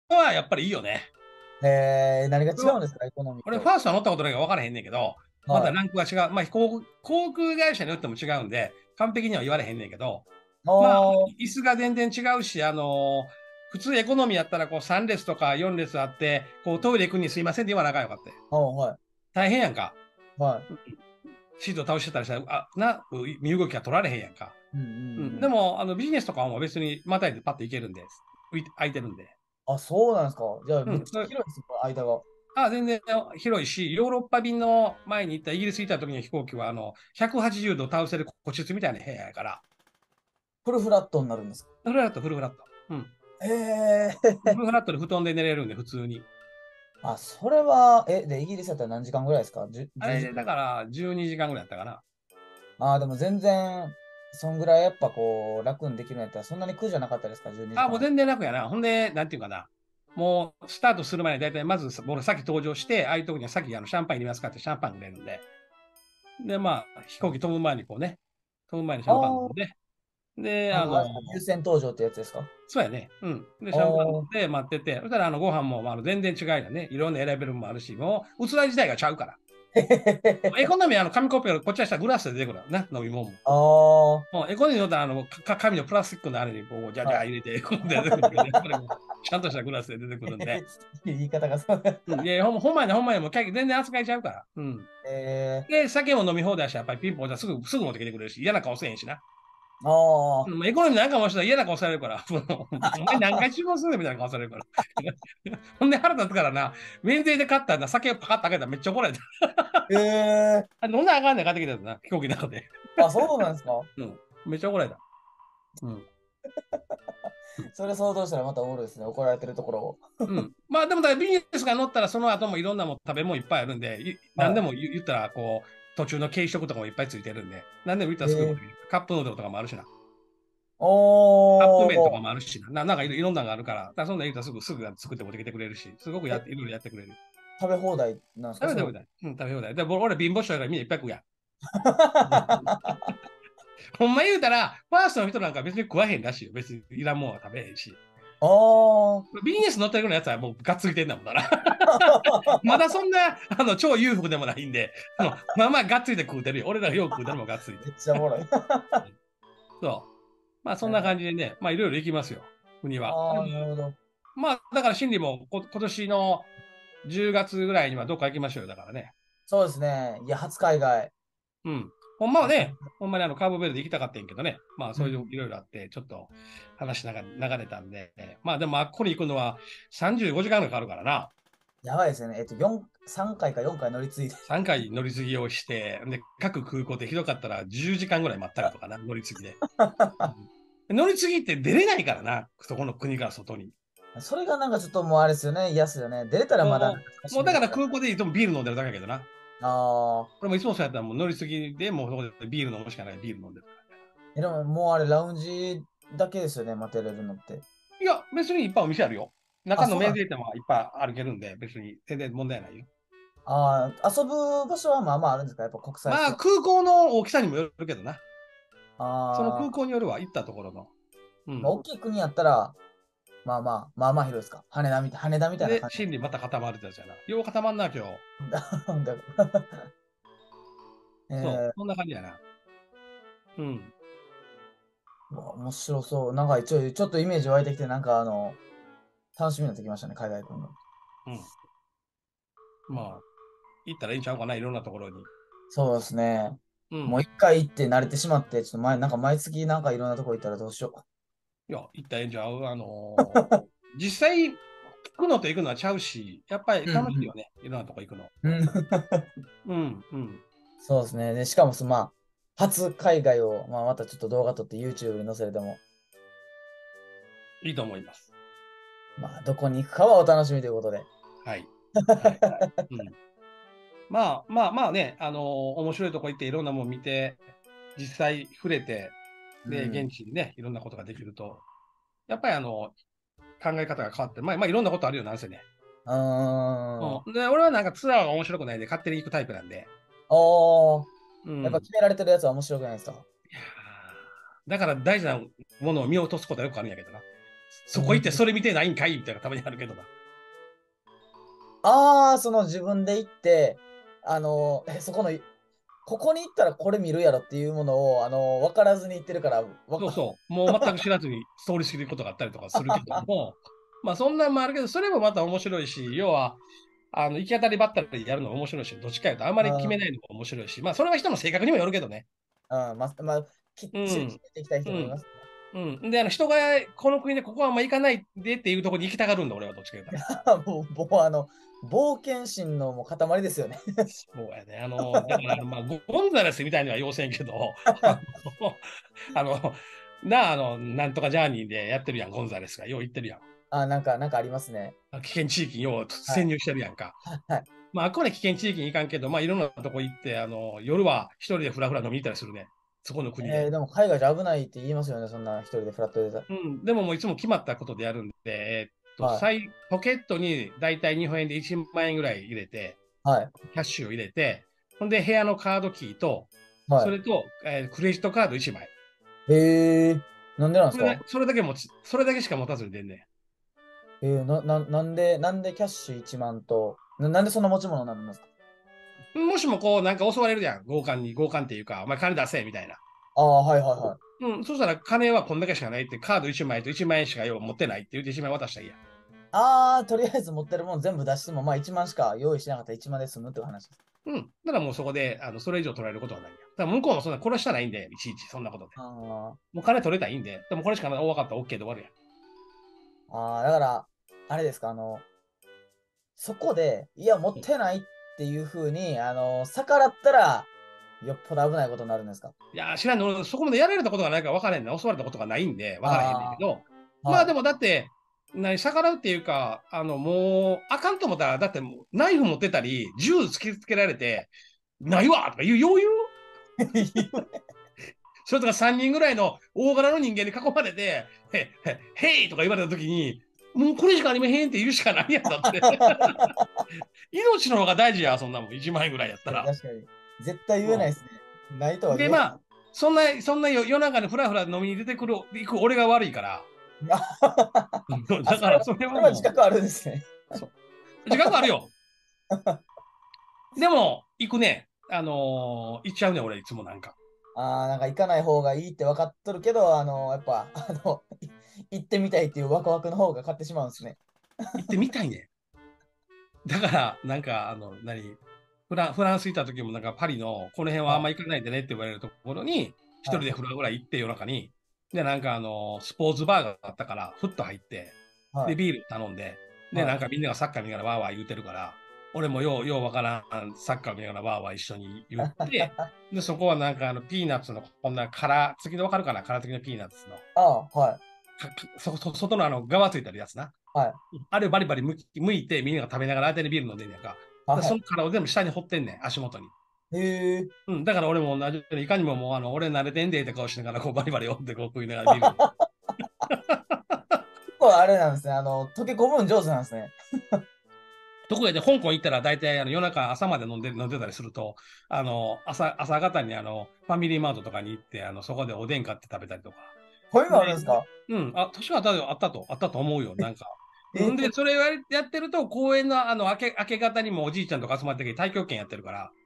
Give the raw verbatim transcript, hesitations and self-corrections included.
はやっぱりいいよね。 えー、何が違これはうんですか、エコノミー俺、フと。 ァーストは乗ったことないから分からへんねんけど、まだはい。 ランクが違う。まあ、航空航空会社によっても違うんで、完璧には言われへんねんけど、 あまあ、 ー、 椅子が全然違うし、あのー普通エコノミーやったらこうさん列とかよん列あって、こうトイレ行くにすいませんって言わなあかんよかって。 あ、はい。 大変やんか。 はい。 シート倒してたりしたら、あ、な、身動きが取られへんやんか。 うんううん、 んうん。 でも、あのビジネスとかはもう別にまたいでパッと行けるんで、空いてるんで。 あ、そうなんですか。じゃあ、めっうん、 ちゃ広いですね、この間が。 あ、全然広いし、ヨーロッパ便の前に行ったイギリス行った時の飛行機は、あの、ひゃくはちじゅうど倒せる個室みたいな部屋やから、 フルフラットになるんですか？ フルフラット、フルフラット。うん。 ええ。 フルフラットで布団で寝れるんで、普通に。 あ、それは、え、で、イギリスだったら何時間ぐらいですか？ じゅう、 あれ、 じゅうじかん。 だからじゅうにじかんぐらいやったかな。 ああ、でも全然、そんぐらいやっぱこう、楽にできるんやったら、そんなに苦じゃなかったですか？ じゅうに 時あ、もう間。 全然楽やな。ほんで、なんていうかな。もう、スタートする前に大体、まず、僕先登場して、ああいう時には先あのシャンパン入れますかってシャンパンくれるんで。で、まあ、飛行機飛ぶ前にこうね、飛ぶ前にシャンパン飲んあで、で、 あ、ああの、 の、あれですか、優先登場ってやつですか？ そうやね。うん。で、 あシャンパン飲んあ、 で待ってて、そしたらあのご飯も、まあ、全然違いだね。いろんな選べるもんもあるし、もう、器自体がちゃうから。 へへへへ。 エコノミーはあの紙コップよりこっちはしたらグラスで出てくるな、飲み物も。 ああ、はもうエコノミーのったらあのか紙のプラスチックのあれにこう、じゃじゃ入れい。 て、こう出てくるけどね、これもちゃんとしたグラスで出てくるんで。 言い方がそう。 うん、いや、ほんほんまやね、ほんまやね、もう全然扱いちゃうから。うん。 えで、酒も飲み放題し、やっぱりピンポンじゃすぐ、すぐ持ってきてくれるし、嫌な顔せえへんしな。 ー、あうん、エコノミーなんかもしたら嫌な顔されるから、お前何回注文するのみたいな顔されるから。ほんで腹立つからな、免税で買ったら酒をパカッと開けたらめっちゃ怒られた。 ー、えあ飲んだらあかんねん、買ってきたやつな、飛行機の中で。 ー、あ、そうなんですか？ うん。めっちゃ怒られた。うん。 それ想像したらまたおもろいですね。怒られてるところを。 うん。まあでもだからビジネスが乗ったらその後もいろんなもん食べ物いっぱいあるんで、い何ではも言言ったらこう、途中の軽食とかもいっぱいついてるんで、何でも言ったい。 らすぐ持っえー、 てきてカップヌードルとかもあるしな。カップ麺とかおー、 もあるしな。ななんかいろいろんなのがあるから、だからそんなん言ったらすぐ、すぐ作って持ってきてくれるし、すごくやっえ、 て、いろいろやってくれる。 食べ放題なんですか、それは？ 食べたことない。うん、食べ放題。で、俺俺貧乏症だからみんないっぱい食うやん。ほんま言うたら、ファーストの人なんか別に食わへんらしいよ。別にいらんもんは食べへんし。 あー。 ビジネス乗ってるようなやつはもうがっつりてんだもんだな。まだそんな、あの、超裕福でもないんで、あの、まあまあがっつりで食うてるよ。俺らがよく食うてるのもがっつりで。 めっちゃおもろい。 そう。まあそんな感じえー、 でね、まあいろいろ行きますよ。国は。でもあー、なるほど。 まあだから心理もこ今年のじゅうがつぐらいにはどっか行きましょうよ。だからね。 そうですね。いや、初海外。 うん。ほんまはね、ほんまにあのカーボベルデ行きたかったんやけどね。まあそういううん。 いろいろあって、ちょっと話しながら流れたんで。まあでもあっこに行くのはさんじゅうごじかんかかるからな。 やばいですよね。えっと、よん、さんかいかよんかい乗り継いで。 さんかい乗り継ぎをして、で、各空港でひどかったらじゅうじかんぐらい待ったりとかな、乗り継ぎで。うん、乗り継ぎって出れないからな、そこの国から外に。 それがなんかちょっともうあれですよね。嫌っすよね。出れたらまだなんかもう、もうだから楽しめるから。 空港でいつもビール飲んでるだけやけどな。 ああ。 俺もいつもそうやったらもう乗り継ぎでもうそこでビール飲むしかない、ビール飲んでるから。 え、でももうあれ、ラウンジだけですよね。待てれるのって。 いや、別にいっぱいお店あるよ。 あ、 中のそうなんです。 免税店はいっぱい歩けるんで、別に全然問題ないよ。 ああ、遊ぶ場所はまあまああるんですか？やっぱ国際まあ、 線。 空港の大きさにもよるけどな。その空ああ、 港によるわ、行ったところの。うまあ、 ん。 大きい国やったら、まあまあ、まあまあ広いですか？羽田みたい、羽田みたいなで、 感じです心理また固まるってやつやな。よう固まんな、今日。 か？ そう、 えそんな感じやな。うん。 ー、うわ面白そう。なんか一応、ちょっとイメージ湧いてきて、なんかあの、楽しみになってきましたね、海外行くの。 うん。まあ、行ったらいいんちゃうかな、いろんなところに。 そうですね。 うん。 もう一回行って慣れてしまって、ちょっと前、なんか毎月なんかいろんなとこ行ったらどうしよいや、行ったらいいんちゃう。あのーう。 実際、行くのと行くのはちゃうし、やっぱりうん楽しいよね。いろんなとこ行くの。 うん。うん。 うん、うん。 そうですね。で、しかもそ、まあ、初海外を、まあ、またちょっと動画撮って YouTube に載せるでも、 いいと思います。 まあ、どこに行くかはお楽しみということで。 はい。はい、はい。うん。まあ、まあ、まあね、あのー面白いとこ行っていろんなもん見て、実際触れて、で、 うん。 現地にね、いろんなことができると、やっぱりあの、考え方が変わって、まあ、まあ、いろんなことあるよ、なんせね。 うーん。 うん。で、俺はなんかツアーが面白くないんで、勝手に行くタイプなんで。 おー。 うん。 やっぱ決められてるやつは面白くないですか？ いやーだから大事なものを見落とすことはよくあるんやけどな。 そこ行ってそれ見てないんかいみたいなたまにあるけどな。 ああ、その自分で行って、あの、え、そこの、ここに行ったらこれ見るやろっていうものを、あの、分からずに行ってるから、わか、 そうそう。もう全く知らずに通り過ぎることがあったりとかするけども、まあそんなんもあるけど、それもまた面白いし、要は、あの、行き当たりばったりやるのも面白いし、どっちかいうとあんまり決めあないのも面白いし、まあそれは人の性格にもよるけどね。 ーうん、ま、まあ、きっうちり決ん。 めていきたいうん。 人もいますね。 うん。で、あの、人がこの国でここはあんま行かないでっていうところに行きたがるんだ、俺はどっちか言うたら。 もう、もうあの、冒険心のもう塊ですよね。 そうやね。あの、だから、まあ、ゴゴンザレスみたいには要せんけど、あの、あのなあ、あの、なんとかジャーニーでやってるやん、ゴンザレスが。よう言ってるやん。 あ、なんか、なんかありますね。 危険地域にようはい。 潜入してるやんか。 はい。 まあ、あくまで危険地域に行かんけど、まあ、いろんなとこ行って、あの、夜は一人でふらふら飲みに行ったりするね。そこの国で。 えーでも海外じゃ危ないって言いますよね、そんな一人でフラットでた。 うん。でももういつも決まったことでやるんで、えーっと、 は最ポケットにだいたい日本円でいちまん円ぐらい入れて、 い。はい。 キャッシュを入れて、ほんで部屋のカードキーと、そはれと、えークレジットカードいちまい。 い。えー、なんでなんですか？ それだそれだけ持ち、それだけしか持たずに出んねえー、な、な、なんで、なんでキャッシュいちまんと、な、なんでそんな持ち物になるんですか？ ん。もしもこう、なんか襲われるやん。強姦に、強姦っていうか、お前金出せ、みたいな。 ああー、はいはいはい。 うん、そしたら金はこんだけしかないって、カードいちまいといちまん円しかよう持ってないって言っていちまん円渡したらいいやん。 ああ、とりあえず持ってるもの全部出しても、まあいちまんしか用意しなかったらいちまんで済むっていう話です。 うん。だからもうそこで、あの、それ以上取られることはないやん。だから向こうもそんな殺したないんで、いちいち、そんなことで。 あもう金取れたらいいんで、でもこれしかない、お、分かった、OK で終わるやん。 あ、ああ、だから、あれですか、あの、そこで、いや、持ってないっていうふうに、あの、逆らったら、よっぽど危ないことになるんですか？ いやー、知らんの、俺そこまでやられたことがないから分からへんねん。襲われたことがないんで、分からへんねんけあど、 あ、はい。 まあでもだって、何、逆らうっていうか、あの、もう、あかんと思ったら、だってもう、ナイフ持ってたり、銃突きつけられて、ないわとか言う余裕。それとかさんにんぐらいの大柄の人間に囲まれて、へ、へ、へいとか言われたときに、もうこれしかありまへんって言うしかないやんだって。命の方が大事や、そんなもん。いちまん円ぐらいやったら。 確かに。絶対言えないですね。ないとうん。で、 は言えない。 まあ、そんな、そんな夜中にふらふら飲みに出てくる、行く俺が悪いから。 あ、 だから、 それは、 それそはもう、 れは自覚あるんですね。 そう。時間あるよ。でも、行くね。あのー行っちゃうね、俺、いつもなんか。 ああ、なんか行かない方がいいって分かっとるけど、あの、やっぱ、あの、い行ってみたいっていうワクワクの方が勝ってしまうんですね。 行ってみたいね。だから、なんか、あの、何フラン、フランス行った時も、なんかパリの、この辺はあんまはい。 行かないでねって言われるところに、一はい。 人でフラフラ行って夜中に、で、なんかあの、スポーツバーがあったから、ふっと入って、で、 はい。 ビール頼んで、で、 はい。 なんかみんながサッカー見ながらわーわー言うてるから、俺もよう、ようわからん、サッカー見ながらわーわー一緒に言って、で、そこはなんかあの、ピーナッツの、こんな殻付きでわかるかな殻付きのピーナッツの、 ああ、はい。 かかそ、そ外のあの、側ついてるやつな。 はい。 あれをバリバリむき剥いて、みんなが食べながら間にビール飲んでんねやんか。で、そはの殻を全部下に掘ってんねん、足元に。 い。へえ。 うん、だから俺も同じように、いかにももう、あの、俺慣れてんでって顔しながら、こうバリバリ読んで、こう食いながらビール飲んで。 結構あれなんですね。あの、溶け込むん上手なんですね。 ところで、香港行ったら大体あの夜中朝まで飲んで、飲んでたりすると、あの、朝、朝方にあの、ファミリーマートとかに行って、あの、そこでおでん買って食べたりとか。 こういうので、 あるんですか？ うん、あ、年はあったよ、あったと、あったと思うよ、なんか。うんで、 えー、 それややってると、公園のあの、明け、明け方にもおじいちゃんとか集まってきて、太極拳やってるから、